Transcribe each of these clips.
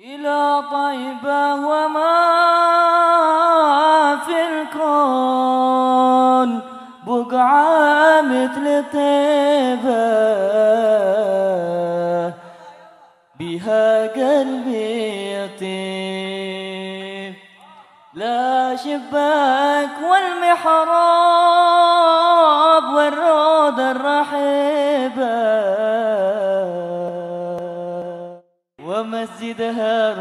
إلى طيبة وما في الكون بقعة مثل طيبة، بها قلبي يطيب. لا شباك والمحراب والروضة الرحيبة ومسجدها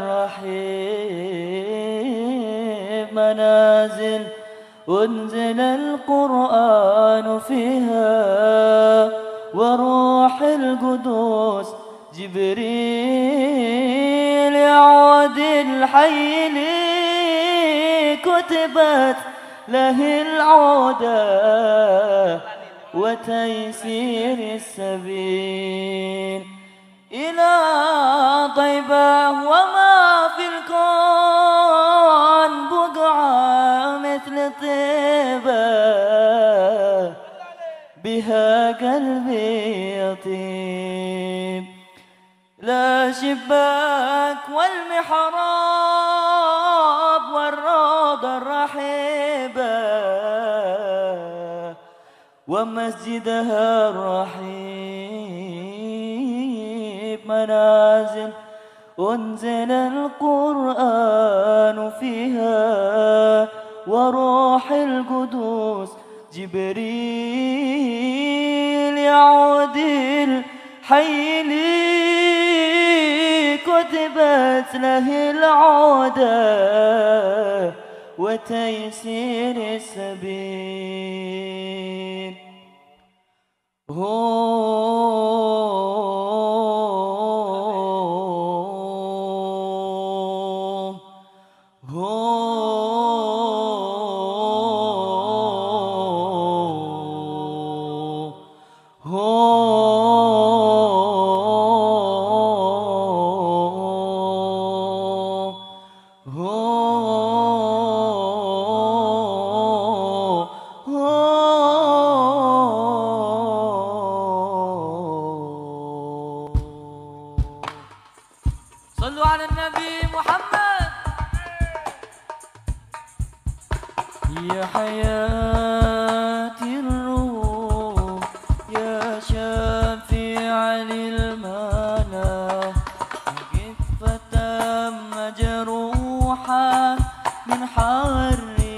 الرحيب، منازل أنزل القرآن فيها وروح القدوس جبريل يعود الحي لي كتبت له العودة وتيسير السبيل. إلى طيبة وما في الكون بقعة مثل طيبة، بها قلبي يطيب. لا شباك والمحراب والروضة الرحيبة ومسجدها الرحيب، منازل أنزل القرآن فيها وروح القدوس جبريل يعود الحي لي كتبت له العودة وتيسير السبيل. صلوا على النبي محمد. يا حياة الروح يا شافع للمنى، قف فتم مجروحا من حر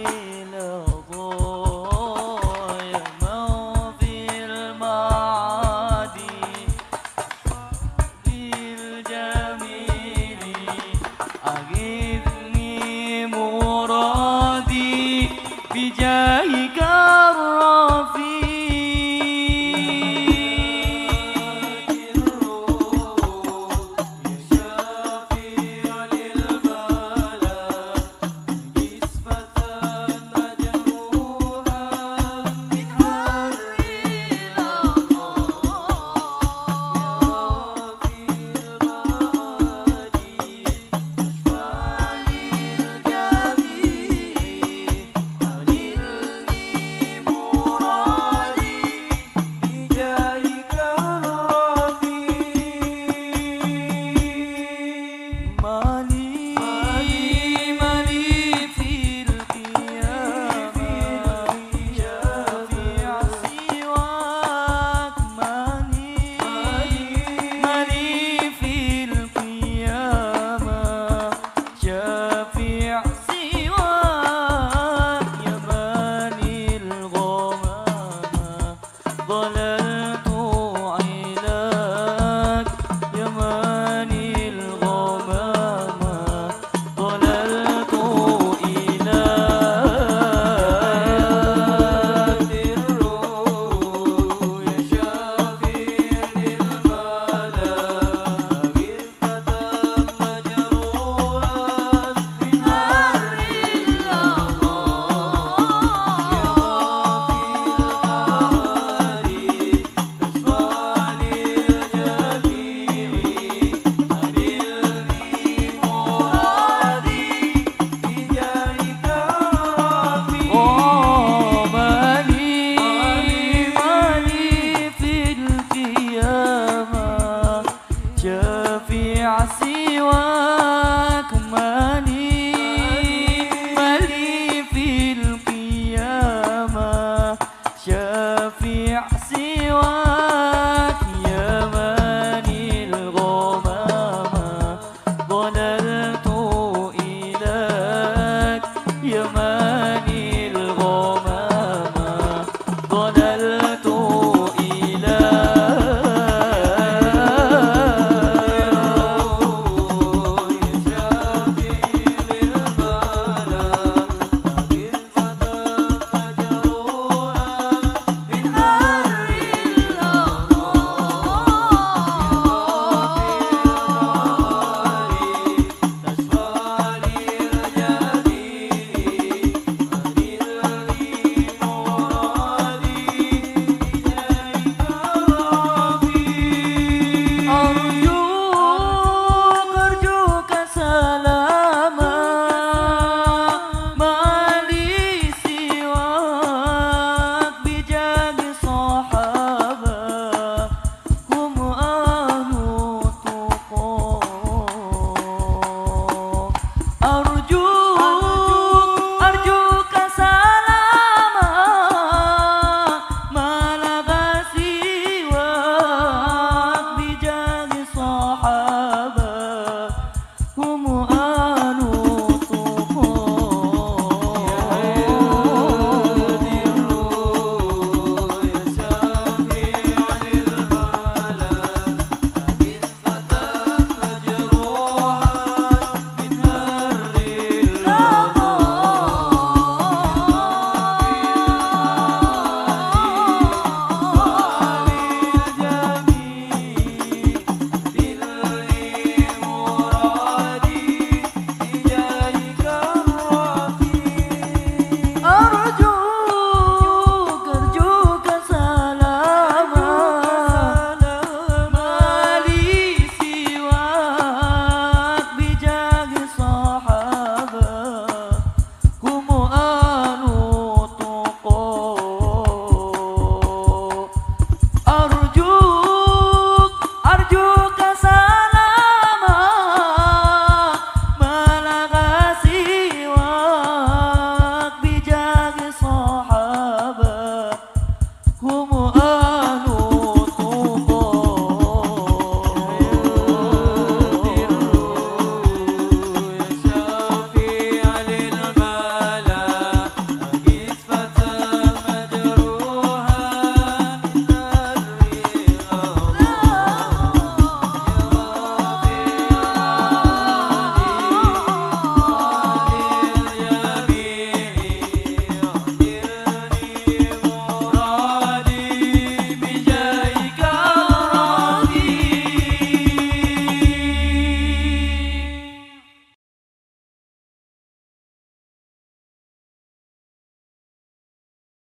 بجاهك الرفيع يا شافع للبلاء، نسبة مجروحا من حر سوى